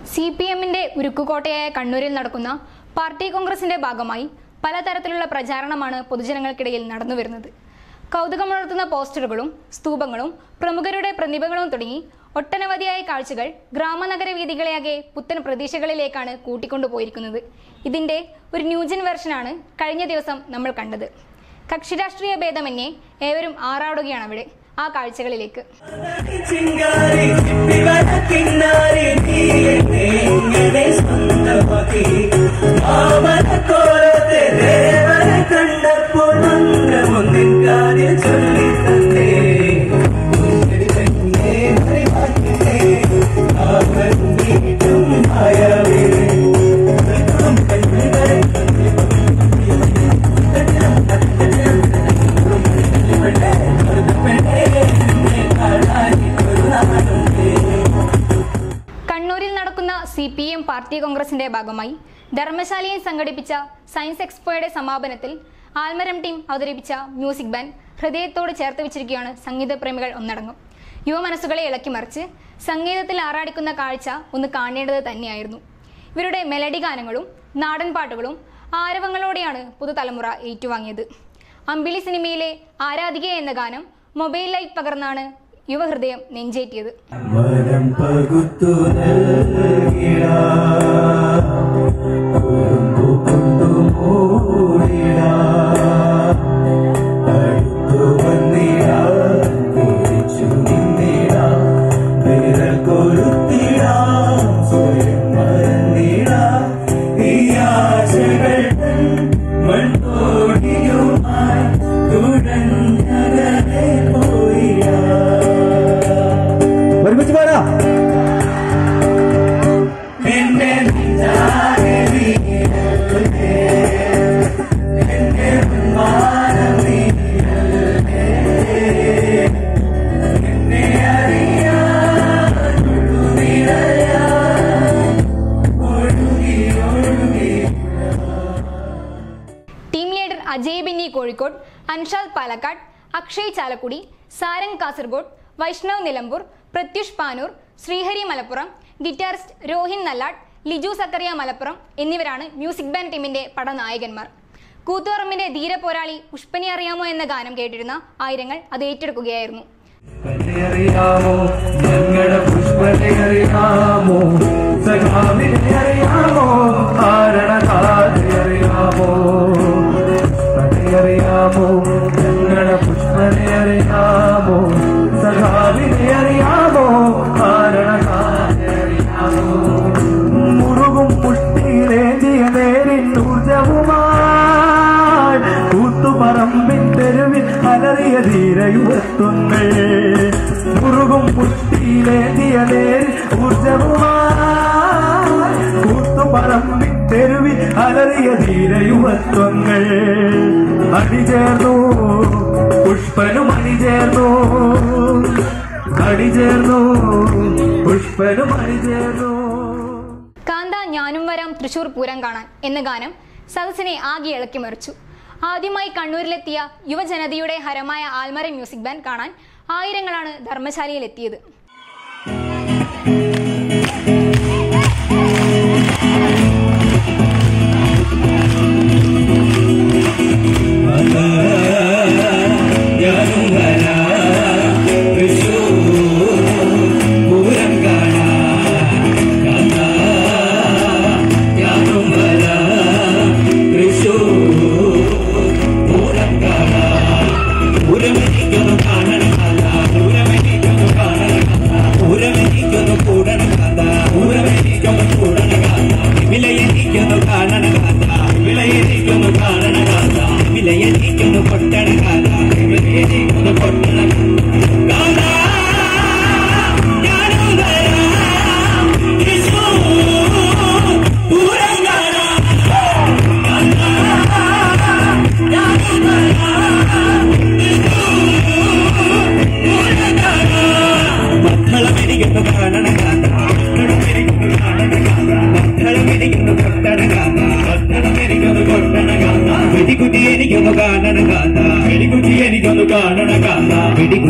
CPMന്റെ ഉരുക്കുകോട്ടയായ കണ്ണൂരിൽ നടക്കുന്ന പാർട്ടി കോൺഗ്രസിന്റെ ഭാഗമായി പലതരത്തിലുള്ള പ്രചാരണമാണ് പൊതുജനങ്ങൾക്കിടയിൽ നടന്നുവരുന്നത്. കൗതുകമുണർത്തുന്ന പോസ്റ്ററുകളും സ്തൂപങ്ങളും പ്രമുഖരുടെ പ്രതിഭകളും തുടങ്ങി ഒട്ടനവധിയായ കാഴ്ചകൾ ഗ്രാമനഗര വീഥികളെയാകെ പുത്തൻ പ്രതീക്ഷകളിലേക്കാണ് കൂട്ടിക്കൊണ്ടുപോയിരിക്കുന്നത്. ഇതിന്റെ ഒരു ന്യൂജൻ വെർഷനാണ് കഴിഞ്ഞ ദിവസം നമ്മൾ കണ്ടത്. കക്ഷിരാഷ്ട്രീയ ഭേദമന്യേ ഏവരും ആറാടുകയാണ് അവിടെ. ആ കാഴ്ചകളിലേക്ക് CPM പാർട്ടി കോൺഗ്രസിന്റെ ഭാഗമായി ധർമ്മശാലയിൽ സംഘടിപ്പിച്ച സയൻസ് എക്സ്പോയുടെ സമാപനത്തിൽ ആൽമരം ടീം അവതരിപ്പിച്ച മ്യൂസിക് ബാൻഡ് ഹൃദയത്തോട് ചേർത്ത് വെച്ചിരിക്കുകയാണ് സംഗീത പ്രേമികൾ ഒന്നടങ്കം. യുവമനസ്സുകളെ ഇളക്കിമറിച്ച് സംഗീതത്തിൽ ആറാടിക്കുന്ന കാഴ്ച ഒന്ന് കാണേണ്ടത് തന്നെയായിരുന്നു. ഇവരുടെ മെലഡി ഗാനങ്ങളും നാടൻ പാട്ടുകളും ആരവങ്ങളോടെയാണ് പുതുതലമുറ ഏറ്റുവാങ്ങിയത്. അമ്പിളി സിനിമയിലെ ആരാധിക എന്ന ഗാനം മൊബൈൽ ലൈറ്റ് പകർന്നാണ് യുവഹൃദയം നെഞ്ചേറ്റിയത്. അജയ് ബിന്നി കോഴിക്കോട്, അൻഷാദ് പാലക്കാട്, അക്ഷയ് ചാലക്കുടി, സാരംഗ് കാസർഗോഡ്, വൈഷ്ണവ് നിലമ്പൂർ, പ്രത്യുഷ് പാനൂർ, ശ്രീഹരി മലപ്പുറം, ഗിറ്റാറിസ്റ്റ് രോഹിൻ നല്ലാട്, ലിജു സക്കറിയ മലപ്പുറം എന്നിവരാണ് മ്യൂസിക് ബാൻഡ് ടീമിന്റെ പടനായകന്മാർ. കൂത്തുപറമ്പിന്റെ ധീരപോരാളി പുഷ്പനെ അറിയാമോ എന്ന ഗാനം കേട്ടിരുന്ന ആയിരങ്ങൾ അത് ഏറ്റെടുക്കുകയായിരുന്നു. മുറുകും പുഷ്ടിയിലേന്തിയ നേരിൻ ഊർജവുമായി കൂത്തുപറമ്പിൻ തെരുവിൽ അലറിയ ധീരയുവത്വങ്ങൾ. മുറുകും പുഷ്ടിയിലേന്തിയ നേരിൻ ഊർജവുമായി കൂത്തുപറമ്പിൻ തെരുവിൽ അലറിയ ധീരയുവത്വങ്ങൾ. അണിചേർന്നു പുഷ്പനും അണിചേർന്നു, അണിചേർന്നു പുഷ്പനും അണിചേർന്നു. കാന്ത ഞാനും വരാം തൃശൂർ പൂരം കാണാൻ എന്ന ഗാനം സദസ്സിനെ ആകെ ഇളക്കിമറിച്ചു. ആദ്യമായി കണ്ണൂരിലെത്തിയ യുവജനതയുടെ ഹരമായ ആൽമരം മ്യൂസിക് ബാൻഡ് കാണാൻ ആയിരങ്ങളാണ് ധർമ്മശാലയിലെത്തിയത്.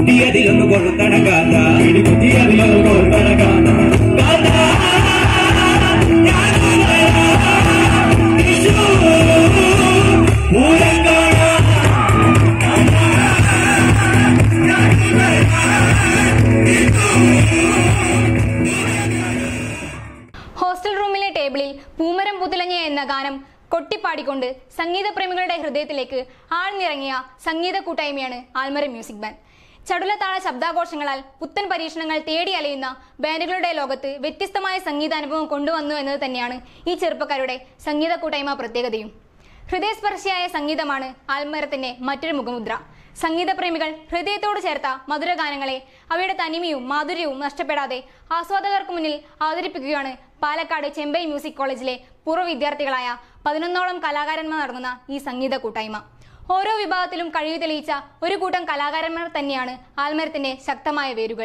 Pidicuti കൊട്ടിപ്പാടിക്കൊണ്ട് സംഗീതപ്രേമികളുടെ ഹൃദയത്തിലേക്ക് ആഴ്ന്നിറങ്ങിയ സംഗീത കൂട്ടായ്മയാണ് ആൽമരം മ്യൂസിക് ബാൻഡ്. ചടുലതാള ശബ്ദാഘോഷങ്ങളാൽ പുത്തൻ പരീക്ഷണങ്ങൾ തേടി അലയുന്ന ബാൻഡുകളുടെ ലോകത്ത് വ്യത്യസ്തമായ സംഗീതാനുഭവം കൊണ്ടുവന്നു എന്നത് തന്നെയാണ് ഈ ചെറുപ്പക്കാരുടെ സംഗീത കൂട്ടായ്മ പ്രത്യേകതയും. ഹൃദയസ്പർശിയായ സംഗീതമാണ് ആൽമരത്തിന്റെ മറ്റൊരു മുഖമുദ്ര. സംഗീതപ്രേമികൾ ഹൃദയത്തോട് ചേർത്ത മധുരഗാനങ്ങളെ അവയുടെ തനിമയും മാധുര്യവും നഷ്ടപ്പെടാതെ ആസ്വാദകർക്ക് മുന്നിൽ അവതരിപ്പിക്കുകയാണ് പാലക്കാട് ചെമ്പൈ മ്യൂസിക് കോളേജിലെ പൂർവ്വ വിദ്യാർത്ഥികളായ 11ഓളം കലാകാരന്മാർ നടങ്ങുന്ന ഈ സംഗീത കൂട്ടായ്മ. ഓരോ വിഭാഗത്തിലും കഴിവ് തെളിയിച്ച ഒരു കൂട്ടം കലാകാരന്മാർ തന്നെയാണ് ആൽമരത്തിന്റെ ശക്തമായ വേരുകൾ.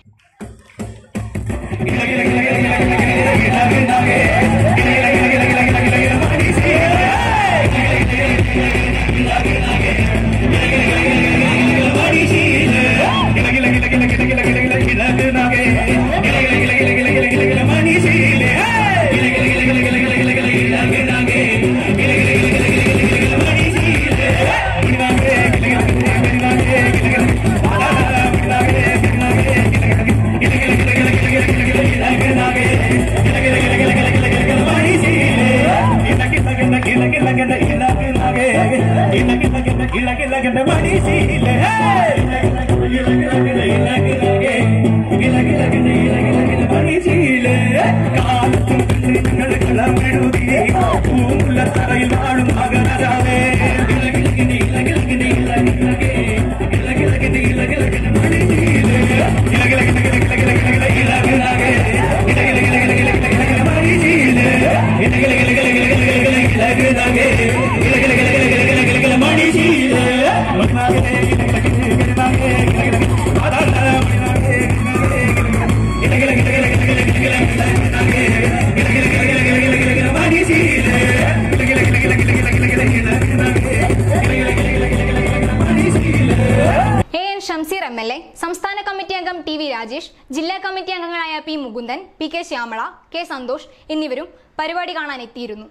ഷംസീർ MLA, സംസ്ഥാന കമ്മിറ്റി അംഗം ടി വി രാജേഷ്, ജില്ലാ കമ്മിറ്റി അംഗങ്ങളായ P Mukundan, P K Shyamala, K Santhosh എന്നിവരും പരിപാടി കാണാൻ എത്തിയിരുന്നു.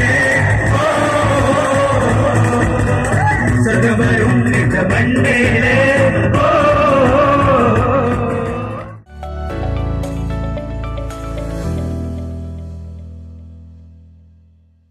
Sadabarum nita bandele